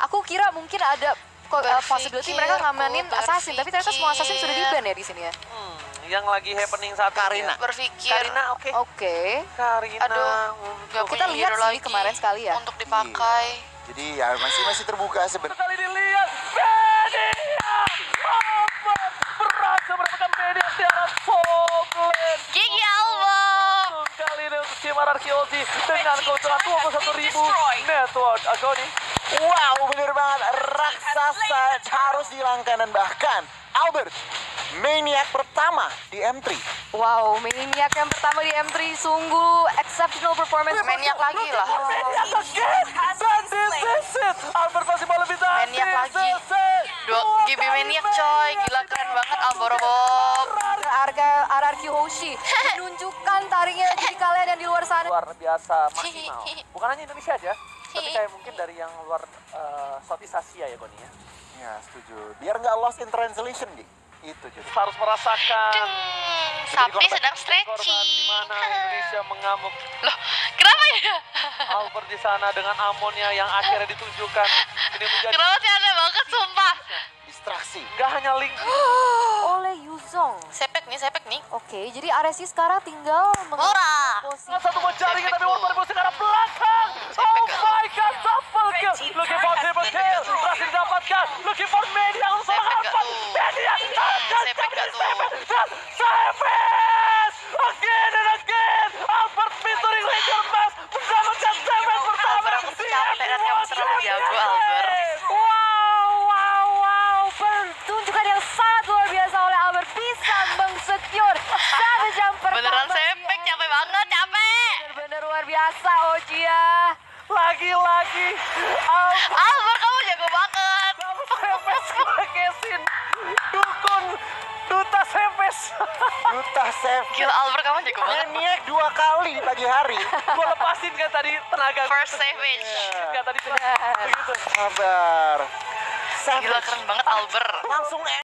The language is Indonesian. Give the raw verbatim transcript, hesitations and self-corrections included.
Aku kira mungkin ada uh, possibility mereka ngamanin assassin, tapi ternyata semua assassin sudah di-ban ya di sini ya. Hmm, yang lagi happening saat Karina. Berpikir. Karina, oke. Okay. Oke. Okay. Karina. Aduh, gak Kita punya lihat hero sih lagi kemarin sekali ya. untuk dipakai. Iya. Jadi ya masih masih terbuka sebenarnya. Kali dilihat media apa berhasil mendapatkan media di arah top lane. Gigi Alba. Untung kali ini untuk tim R R Q Ulti dengan keuntungan dua puluh satu ribu network Agoni. Wow, bener banget, raksasa harus dihilangkan dan bahkan Albert Maniac pertama di M tiga. Wow, Maniac yang pertama di M tiga sungguh exceptional performance. Maniac lagi lah. Maniac again, dan this is it. Albert masih mau lebih tahan. Maniac lagi. Dua G B Maniac coy, gila keren banget Alboro Bob. Harga R R Q Hoshi menunjukkan taringnya jadi kalian yang di luar sana. Luar biasa maksimal. Bukan hanya Indonesia aja, tapi kayak mungkin dari yang luar uh, Southeast Asia ya Goni ya. Ya setuju. Biar nggak lost in translation nih. Itu jadi. Harus merasakan. Deng, sapi sedang Di stretching. mana Indonesia mengamuk. Loh, kenapa ya? Albert di sana dengan amonnya yang akhirnya ditunjukkan. Ini menjadi Kenapa sih aneh banget sumpah? Distraksi. nggak hanya Link. Oleh Yuzong. Sepek nih, sepek nih. Oke, jadi R S I sekarang tinggal Ora. posisi. Satu buat jaringan tapi Wolf berpusing ke arah belakang. Oh my god, double kill. Looking for triple kill. Berhasil didapatkan. Looking for media untuk seorang Sepek gak Albert. tuh? Media. Sepek gak tuh? Dan Seves. Again and again. Albert featuring Ranger Mask. Mendapatkan Seves pertama. Albert, aku tuh capek dan kamu terlalu jago, Albert. Wow, wow, wow. Pertunjukan yang sangat luar biasa oleh Albert bisa mengsecure satu jam pertama. Beneran sepek, capek banget, capek. Bener-bener luar biasa, Ojia. Lagi-lagi. Albert. Albert, kamu jago banget. Seves kesin. Dukun. Duta Seves. Duta save. Gila Albert, kamu jago banget. Maniac dua kali di pagi hari. Gue lepasin kan tadi tenaga. First savage. Kan tadi tenaga. Begitu. Sabar. Gila keren banget Albert. Langsung